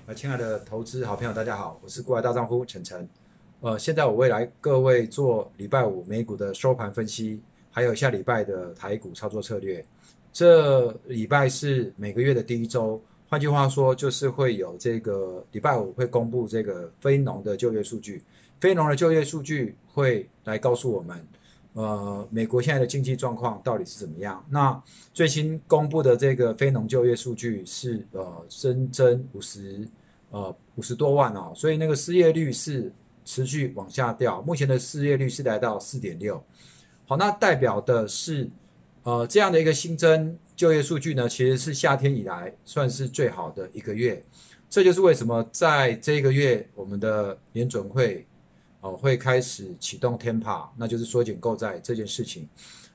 亲爱的投资好朋友，大家好，我是国外大丈夫晨晨。现在我为来各位做礼拜五美股的收盘分析，还有下礼拜的台股操作策略。这礼拜是每个月的第一周，换句话说，就是会有这个礼拜五会公布这个非农的就业数据，非农的就业数据会来告诉我们，美国现在的经济状况到底是怎么样？那最新公布的这个非农就业数据是新增50多万哦，所以那个失业率是持续往下掉，目前的失业率是来到4.6。好，那代表的是这样的一个新增就业数据呢，其实是夏天以来算是最好的一个月。这就是为什么在这个月我们的联准会会开始启动 TEMPA， 那就是缩减购债这件事情。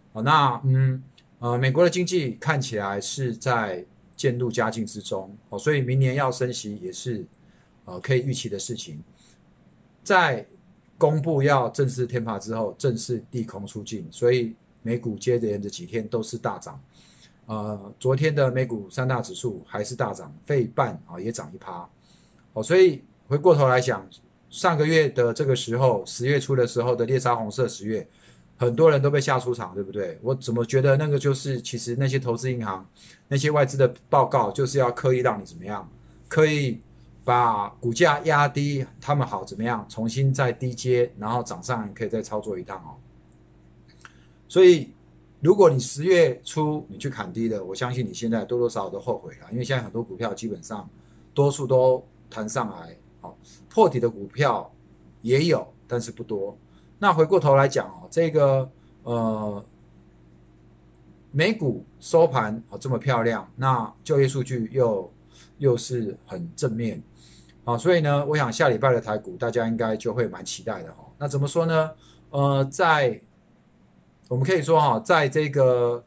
美国的经济看起来是在渐入佳境之中，所以明年要升息也是可以预期的事情。在公布要正式 TEMPA 之后，正式利空出尽，所以美股接连着几天都是大涨。昨天的美股三大指数还是大涨，费半也涨1%。所以回过头来想，上个月的这个时候，10月初的时候的猎杀红色10月，很多人都被吓出场，对不对？我怎么觉得那个就是其实那些投资银行、那些外资的报告就是要刻意让你怎么样，刻意把股价压低，他们好怎么样，重新再低接，然后涨上可以再操作一趟哦。所以如果你10月初你去砍低了，我相信你现在多多少少都后悔了，因为现在很多股票基本上多数都弹上来，破底的股票也有，但是不多。那回过头来讲这个美股收盘这么漂亮，那就业数据又是很正面所以呢，我想下礼拜的台股大家应该就会蛮期待的那怎么说呢？我们可以说在这个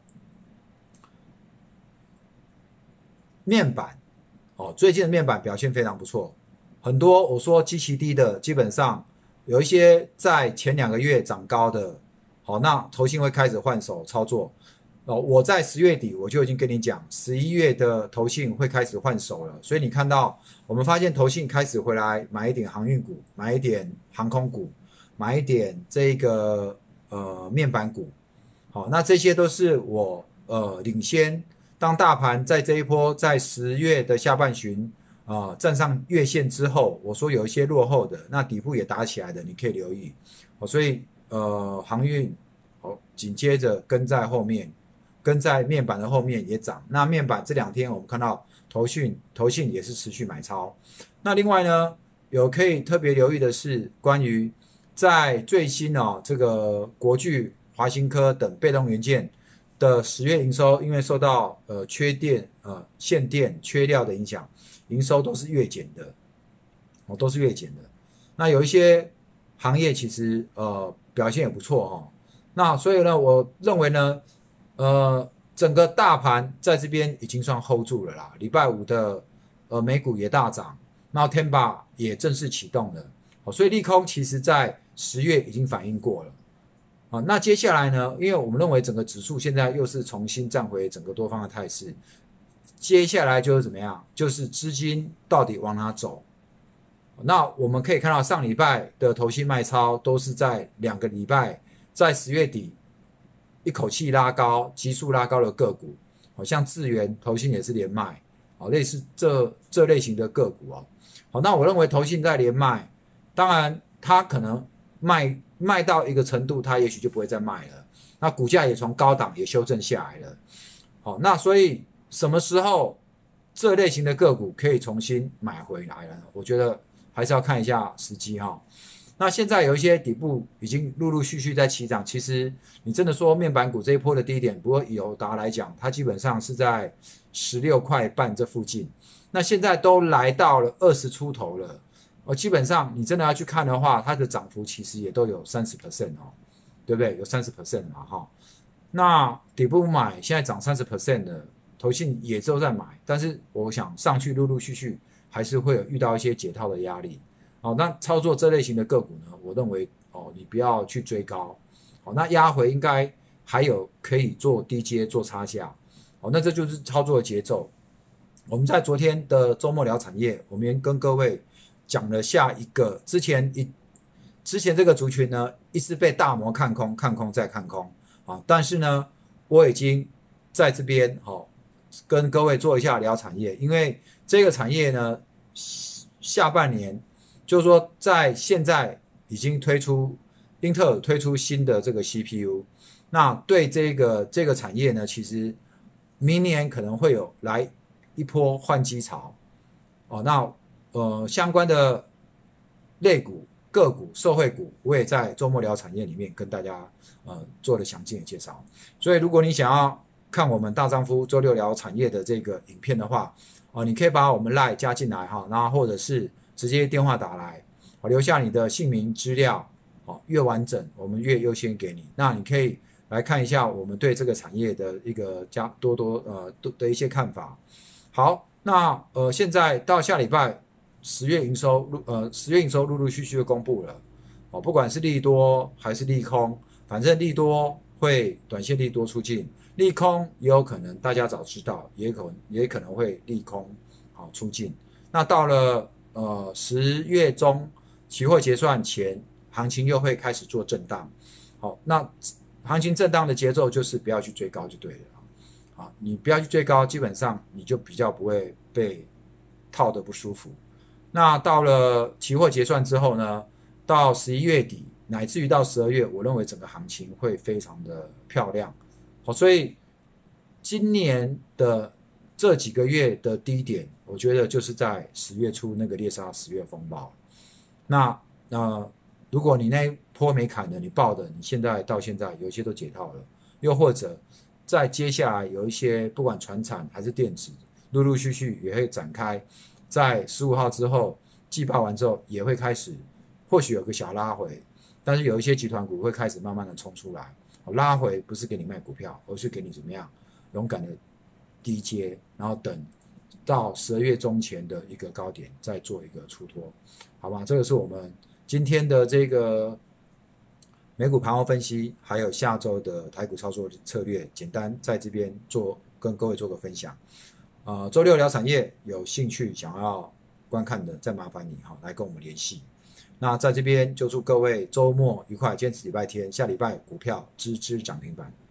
面板最近的面板表现非常不错，很多我说基期低的，基本上有一些在前2个月涨高的，那投信会开始换手操作。我在10月底我就已经跟你讲，11月的投信会开始换手了，所以你看到我们发现投信开始回来买一点航运股，买一点航空股，买一点这个面板股。好，那这些都是我领先，当大盘在这一波在10月的下半旬站上月线之后，我说有一些落后的，那底部也打起来的，你可以留意。所以航运紧接着跟在后面，跟在面板的后面也涨。那面板这2天我们看到投信也是持续买超。那另外呢，有可以特别留意的是关于在最新这个国巨、华新科等被动元件的10月营收，因为受到限电缺料的影响，营收都是月减的，都是月减的。那有一些行业其实表现也不错那所以呢，我认为呢，整个大盘在这边已经算 hold 住了啦。礼拜五的美股也大涨，然后 TEMPA 也正式启动了，所以利空其实在10月已经反映过了。那接下来呢，因为我们认为整个指数现在又是重新站回整个多方的态势，接下来就是怎么样？就是资金到底往哪走？那我们可以看到上礼拜的投信卖超都是在2个礼拜，在10月底一口气拉高，急速拉高的个股，好像智原投信也是连卖，类似这类型的个股好，那我认为投信在连卖，当然它可能卖到一个程度，它也许就不会再卖了。那股价也从高档也修正下来了。好，那所以什么时候这类型的个股可以重新买回来了？我觉得还是要看一下时机那现在有一些底部已经陆陆续续在起涨，其实你真的说面板股这一波的低点，不过以友达来讲，它基本上是在16块半这附近，那现在都来到了20出头了。基本上你真的要去看的话，它的涨幅其实也都有30%对不对？有30% 嘛那底部买现在涨30% 的，投信也都在买，但是我想上去陆陆续续还是会有遇到一些解套的压力。那操作这类型的个股呢，我认为你不要去追高。那压回应该还有可以做低阶做差价。那这就是操作的节奏。 我们在昨天的周末聊产业，我们跟各位讲了下一个之前这个族群呢，一直被大摩看空，看空再看空啊，但是呢，我已经在这边跟各位做一下聊产业，因为这个产业呢，下半年就是说在现在已经英特尔推出新的这个 CPU，那对这个产业呢，其实明年可能会有来一波换机潮哦。那相关的类股、个股、受惠股，我也在周末聊产业里面跟大家做了详尽的介绍。所以如果你想要看我们大丈夫周六聊产业的这个影片的话，你可以把我们 LINE 加进来哈，然后或者是直接电话打来，留下你的姓名资料，越完整我们越优先给你。那你可以来看一下我们对这个产业的一个的一些看法。好，那现在到下礼拜10月营收陆陆续续公布了，不管是利多还是利空，反正利多会短线利多出尽，利空也有可能大家早知道，也可能会利空出尽。那到了10月中期货结算前，行情又会开始做震荡。好，那行情震荡的节奏就是不要去追高就对了。你不要去追高，基本上你就比较不会被套得不舒服。那到了期货结算之后呢，到11月底乃至于到12月，我认为整个行情会非常的漂亮。好，所以今年的这几个月的低点，我觉得就是在10月初那个猎杀10月风暴。那如果你那一波没砍的，你报的，你到现在有一些都解套了，又或者在接下来有一些不管传产还是电子，陆陆续续也会展开，在15号之后季报完之后也会开始，或许有个小拉回，但是有一些集团股会开始慢慢的冲出来。拉回不是给你卖股票，而是给你怎么样勇敢的低接，然后等到12月中前的一个高点再做一个出脱，好吧？这个是我们今天的这个美股盘后分析，还有下周的台股操作策略，简单在这边跟各位做个分享。周六聊产业，有兴趣想要观看的，再麻烦你来跟我们联系。那在这边就祝各位周末愉快，今天是礼拜天，下礼拜股票支涨停板。